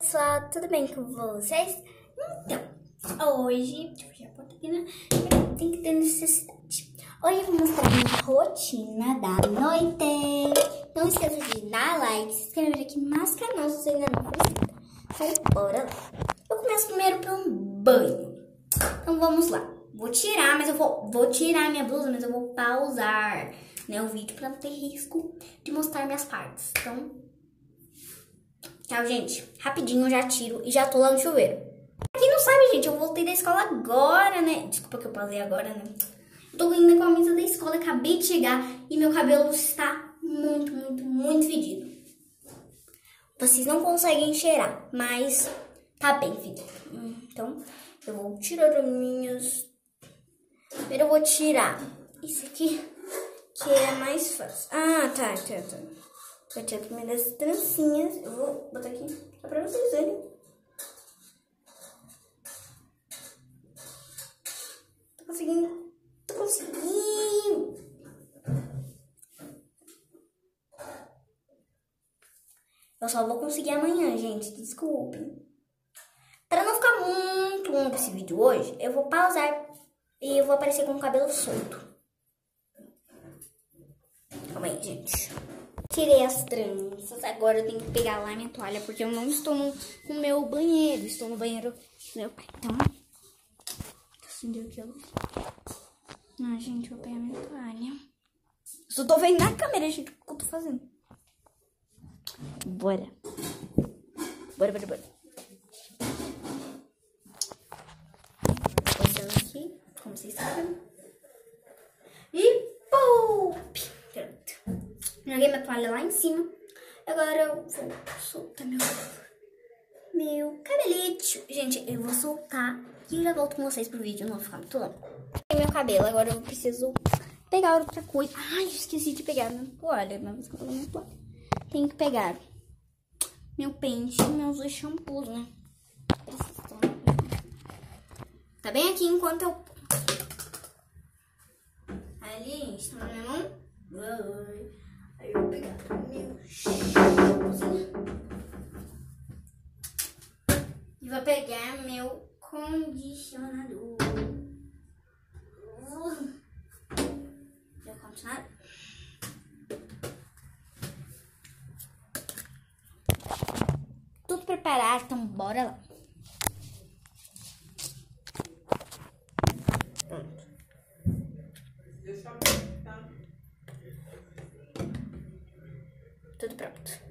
pessoal, tudo bem com vocês? Então, hoje, deixa eu já botar aqui, né? Tem que ter necessidade. Hoje eu vou mostrar a minha rotina da noite. Não esqueça de dar like, se inscrever aqui no nosso canal se você ainda não for inscrito. Então, bora lá. Eu começo primeiro pelo banho. Então, vamos lá. Vou tirar, mas eu vou tirar minha blusa, mas eu vou pausar, né, o vídeo pra não ter risco de mostrar minhas partes. Então, tchau, gente. Rapidinho eu já tiro e já tô lá no chuveiro. Pra quem não sabe, gente, eu voltei da escola agora, né? Desculpa que eu pausei agora, né? Eu tô indo com a camisa da escola, acabei de chegar e meu cabelo está muito fedido. Vocês não conseguem cheirar, mas tá bem fedido. Então, eu vou tirar as minhas... Primeiro eu vou tirar isso aqui, que é mais fácil. Ah, tá. Vou tirar primeiro as trancinhas. Eu vou botar aqui só pra vocês verem. Tô conseguindo. Eu só vou conseguir amanhã, gente. Desculpem. Pra não ficar muito longo esse vídeo hoje, eu vou pausar e eu vou aparecer com o cabelo solto. Calma aí, gente. Tirei as tranças. Agora eu tenho que pegar lá minha toalha, porque eu não estou no meu banheiro. Estou no banheiro do meu pai. Então, acendeu aqui a luz. Ah, gente, eu vou pegar minha toalha. Eu só tô vendo na câmera, gente, o que eu tô fazendo. Bora. Passando aqui, como vocês sabem. E pum! Pronto. Joguei minha toalha lá em cima. Agora eu vou soltar meu cabelete. Gente, eu vou soltar e eu já volto com vocês pro vídeo, não vai ficar muito longo. Meu cabelo, agora eu preciso pegar outra coisa. Ai, eu esqueci de pegar minha toalha. Tenho que pegar meu pente e meus dois shampoos, né? Tá bem aqui enquanto eu... Ali, está na minha mão. Aí eu vou pegar meu shampoozinho. E vou pegar meu condicionador. Meu condicionador. Tudo preparado, então bora lá. Tudo pronto.